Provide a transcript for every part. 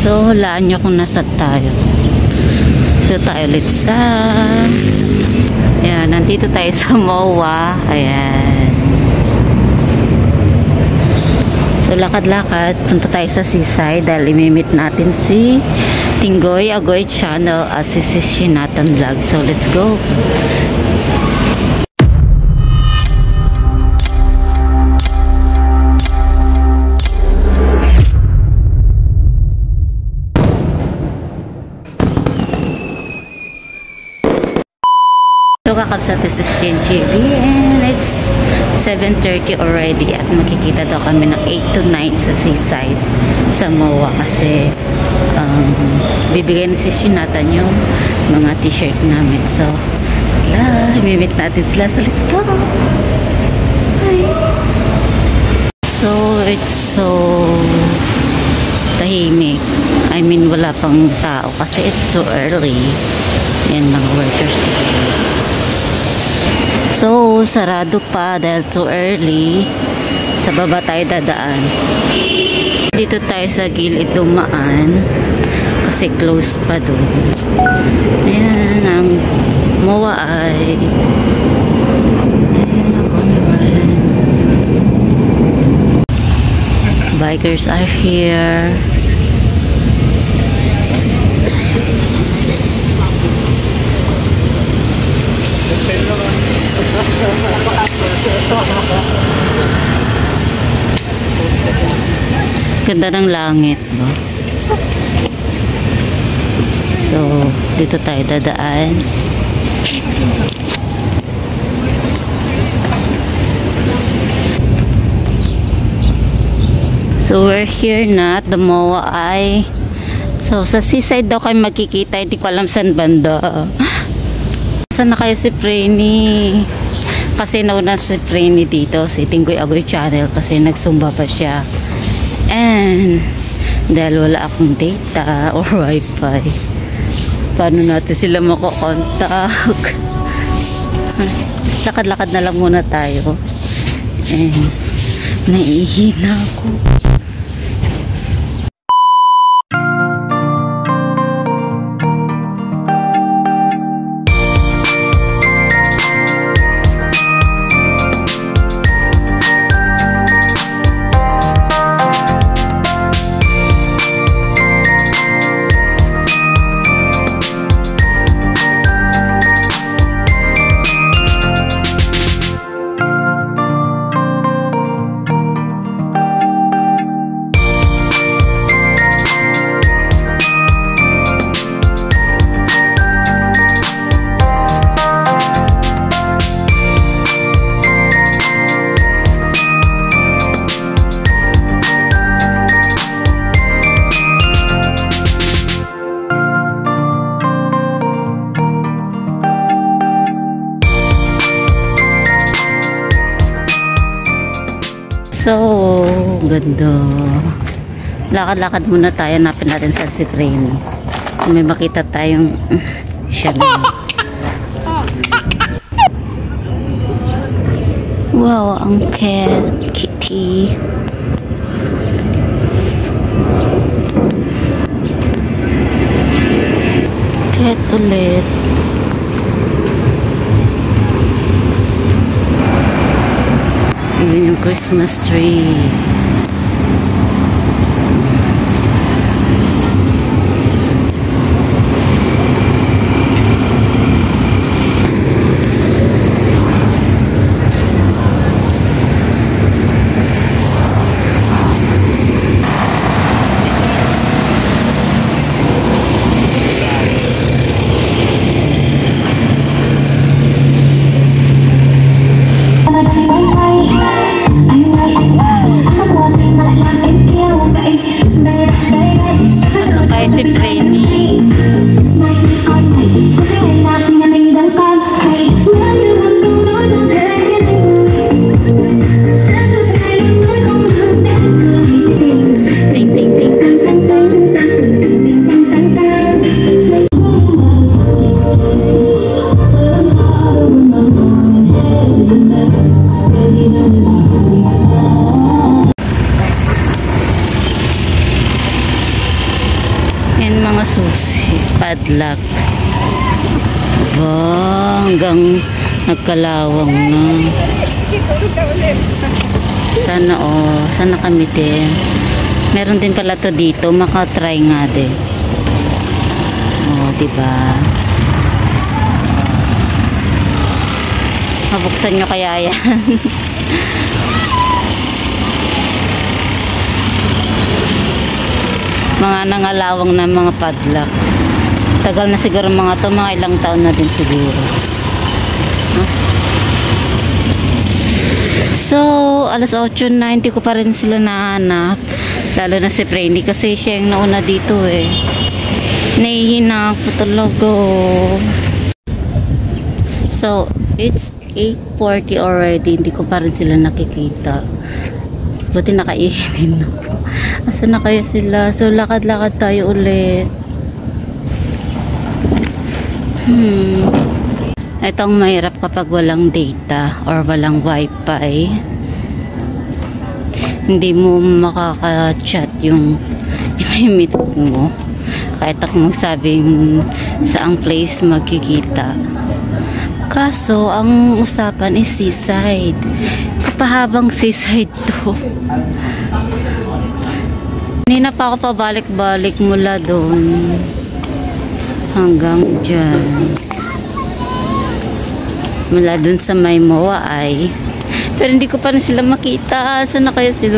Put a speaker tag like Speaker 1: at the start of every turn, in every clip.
Speaker 1: So, hulaan nyo kung nasa tayo. So, tayo ulit sa... Ayan, nandito tayo sa MOA. Ayan. So, lakad-lakad. Punta tayo sa seaside dahil imimit natin si Tinggoy Agoy Channel at si Shinatan Vlog. So, let's go! So, kakabsat is JB and it's 7:30 already at makikita daw kami ng 8 to 9 sa seaside sa MOA kasi bibigay na si Shinatan yung mga t-shirt namin. So, imimit natin sila. So, let's go! Hi! So, it's so tahimik. I mean, wala pang tao kasi it's too early. Yan, mga workers. So, sarado pa dahil too early. Sa baba tayo dadaan. Dito tayo sa gilid dumaan kasi close pa dun. Ayan, ang MOA ay ayan, ako naman. Bikers are here. Ganda ng langit, no? So, dito tayo dadaan. So, we're here na at the MOA ay so, sa seaside daw kayo magkikita. Hindi ko alam saan banda. Saan na kayo si Preni? Kasi nauna si Preni dito, si Tinggoy Agoy Channel kasi nagsumba pa siya. And dahil wala akong data or wifi, paano natin sila makokontak? Lakad-lakad na lang muna tayo. And naiihina ako. So, ganda. Lakad-lakad muna tayo. Hanapin natin sa si Preni. May makita tayong siya na. Wow, ang cat. Kitty. Cat ulit. Yun yung Christmas tree. padlock. Wow, hanggang nagkalawang na. Sana sana kami din. Meron din pala to dito, makatry nga din. Diba? Mabuksan nyo kaya yan. Mga nangalawang na mga padlock. Tagal na siguro mga to, mga ilang taon na din siguro. So, alas 8 na, hindi ko pa rin sila nahanap. Lalo na si Freddy kasi siya yung nauna dito eh. Nahihina ako talaga. So, it's 8:40 already. Hindi ko pa rin sila nakikita. Buti nakaihinin ako. Asa na kaya sila? So, lakad-lakad tayo ulit. Itong mahirap kapag walang data or walang wifi. Hindi mo makaka-chat yung meet mo. Kahit ako magsabing saang place magkikita. Kaso, ang usapan is seaside. Kapahabang seaside to. Hindi na pa ako pabalik-balik mula doon. Hanggang dyan. Mula doon sa may MOA ay. Pero hindi ko pa rin sila makita. Saan na kaya sila?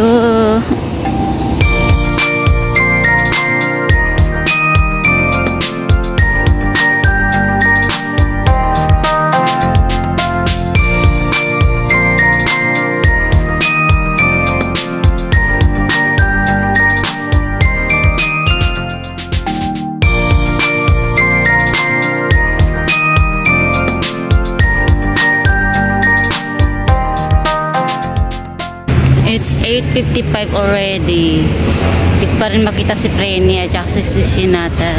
Speaker 1: It's 8:55 already. Hindi ko pa rin makita si Prenia at si Sinatan.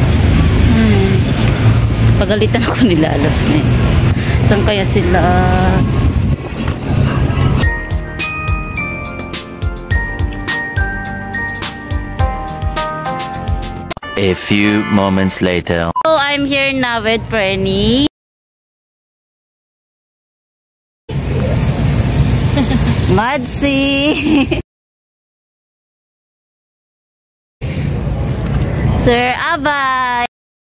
Speaker 1: Pagalitan ako nila, alabs na eh. Saan kaya sila?
Speaker 2: A few moments later.
Speaker 1: So, I'm here now with Prenie. Madsi! Sir Abay!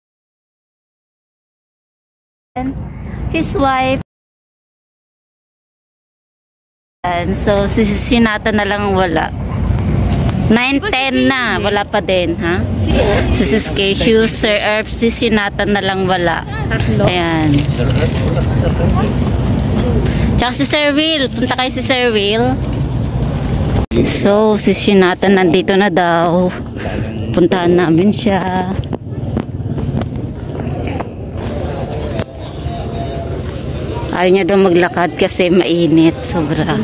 Speaker 1: His wife. And so, si Sinata na lang wala. 9:10 na, wala pa din, ha? Si Sis Cashew, Sir Erp, si Sinata na lang wala. Ayan. Tsaka si Sir Will. Punta kayo si Sir Will. So, si Sinata nandito na daw. Puntahan namin siya. Ayaw niya daw maglakad kasi mainit. Sobra.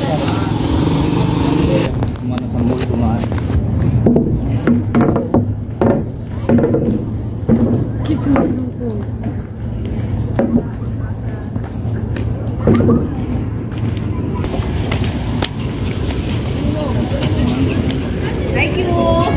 Speaker 3: Thank you.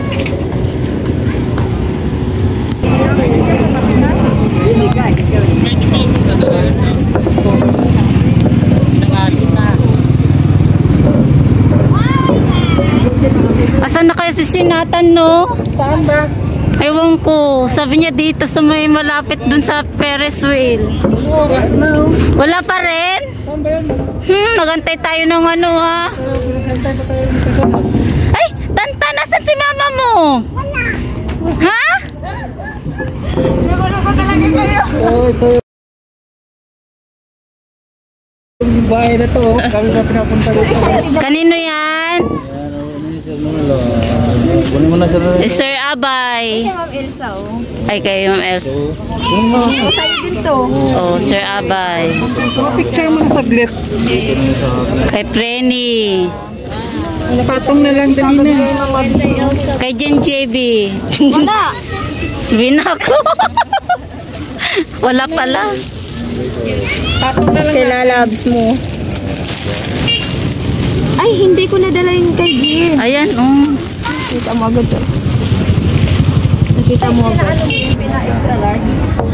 Speaker 1: Asan na kaya si Sinatan, no?
Speaker 3: Saan ba?
Speaker 1: Ewan ko. Sabi niya dito sa may malapit dun sa Ferris wheel.
Speaker 3: Oras na.
Speaker 1: Wala pa rin?
Speaker 3: Saan ba yan?
Speaker 1: Nagantay tayo ng ano, ha? Ay, Tanta, nasan si mama mo? Wala. Ha?
Speaker 3: Wala pa talaga kayo. Ito yung bahay na to. Kami na pinapunta dito.
Speaker 1: Kanino yan?
Speaker 3: Kunin mo na sir.
Speaker 1: Sir Abay.
Speaker 4: Kay Ma'am Elsa, oh.
Speaker 1: Ay, kay Ma'am Elsa.
Speaker 4: Sa'yo din to.
Speaker 1: Oh, Sir Abay.
Speaker 3: Picture mo na saglit.
Speaker 1: Kay Prenie.
Speaker 3: Patong na lang dali na.
Speaker 1: Kay Jen JB.
Speaker 4: Wala.
Speaker 1: Binako. Wala pala.
Speaker 3: Patong na lang.
Speaker 4: Kay lalabs mo. Ay, hindi ko nadala yung kay Jill.
Speaker 1: Ayan, oh.
Speaker 4: Kita mo agad to. Kita mo ba? Pina-extra large.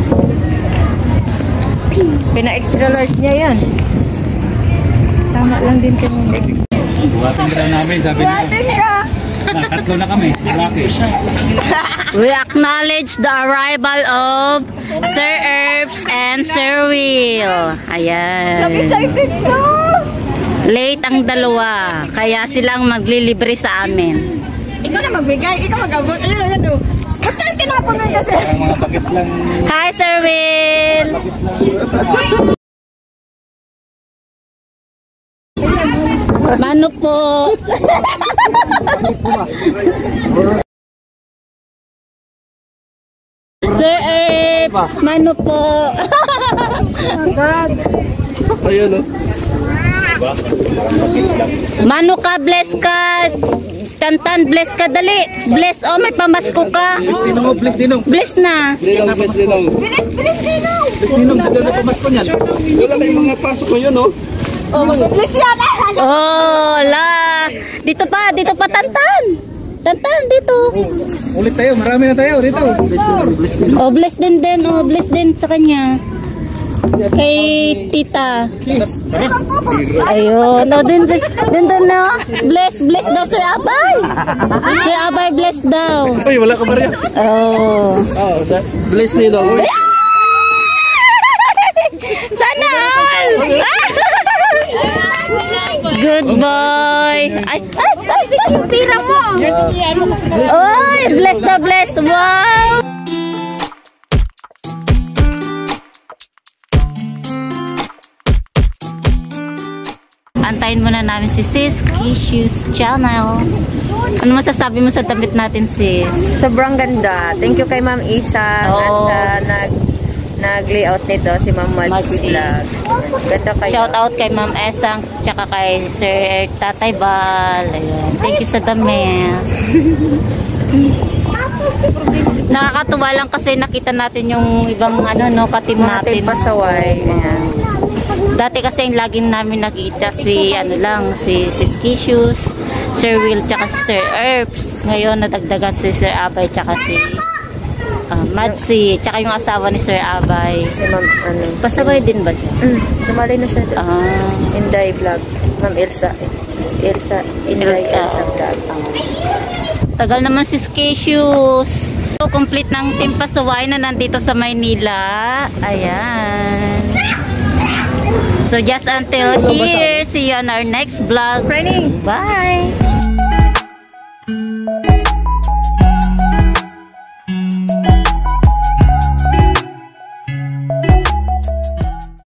Speaker 4: Pina-extra large niya yan. Tama lang din kami.
Speaker 3: Buhatin ka namin, sabi niya.
Speaker 4: Buhatin ka!
Speaker 3: Tatlo na kami. Laki.
Speaker 1: We acknowledge the arrival of Sir Herbs and Sir Will. Ayan.
Speaker 4: Excited ka!
Speaker 1: Late ang dalawa, kaya silang maglilibre sa amin.
Speaker 4: Ikaw na magbigay, ikaw mag-abot. Ayun. Ba't ka tinapon na kasi?
Speaker 3: Ang mga bakit lang.
Speaker 1: Hi, Sir Will! Mano po? Sir Herbs, mano po?
Speaker 3: Ayun, no?
Speaker 1: Mano ka, bless ka. Tantan, bless ka, dali. Bless, oh, may pamasko ka.
Speaker 3: Dinong, bless dinong.
Speaker 1: Bless na.
Speaker 3: Dinong, bless dinong.
Speaker 4: Bilis, Dinong!
Speaker 3: Dinong, dito na pumas ko niyan. Wala na yung mga pasok ko yun, no?
Speaker 4: Oh, mag-bless yan!
Speaker 1: Oh, la. Dito pa, Tantan. Tantan, dito.
Speaker 3: Ulit tayo, marami na tayo dito. Bless dinong, bless dinong.
Speaker 1: Oh, bless din sa kanya. Kay tita. Ayun, no, din na. Bless daw, Sir Abay. Sir Abay, bless daw.
Speaker 3: Uy, wala ka ba rin?
Speaker 1: Oh.
Speaker 3: Oh, bless dinong.
Speaker 1: Sana all. Good boy. Ay,
Speaker 4: Yung pira mo!
Speaker 1: oy, bless daw, bless. Wow. Antayin muna namin si Sis Kishu's channel. Ano masasabi mo sa damit natin, sis?
Speaker 4: Sobrang ganda. Thank you kay Ma'am Isa at
Speaker 1: Oo.
Speaker 4: sa nag-layout nito si Ma'am Madsi Vlog. Ganda kayo.
Speaker 1: Shout out kay Ma'am Esang tsaka kay Sir Tatay Bal. Ayun. Thank you sa damit. Nakakatuwa lang kasi nakita natin yung ibang katim
Speaker 4: Mga
Speaker 1: natin.
Speaker 4: tape pasaway. Ayan.
Speaker 1: Dati kasi yung laging namin nakita si si Skishus, Sir Will tsaka si Sir Herbs. Ngayon nadagdagan si Sir Abay tsaka si Madsi, tsaka yung asawa ni Sir Abay.
Speaker 4: Si Ma'am,
Speaker 1: Pasaway din ba siya?
Speaker 4: sumali na siya doon. Inday Vlog. Ma'am Elsa. Inday Elsa Vlog.
Speaker 1: Tagal naman si Skishus. So, complete ng Team Pasaway na nandito sa Maynila. Ayan. So, just until here. See you on our next vlog.
Speaker 4: Training!
Speaker 1: Bye!